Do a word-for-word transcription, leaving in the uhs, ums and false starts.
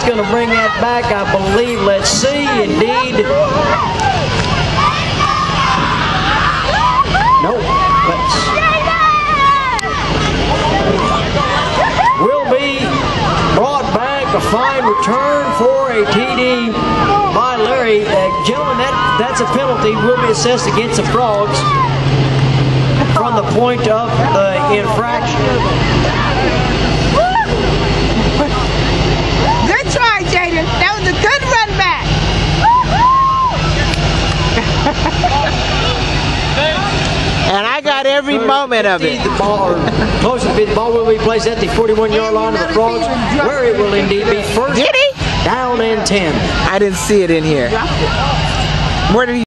going to bring that back, I believe. Let's see, indeed. Nope. Let's. Will be brought back, a fine return for a T D by Larry. Uh, gentlemen, that, that's a penalty. Will be assessed against the Frogs from the point of the infraction. Good try, Jaden. That was a good run back. And I got every moment of it. The ball, or close to the ball will be placed at the forty-one yard line of the Frogs, where it will indeed be first Did he? down and ten. I didn't see it in here. Where did he?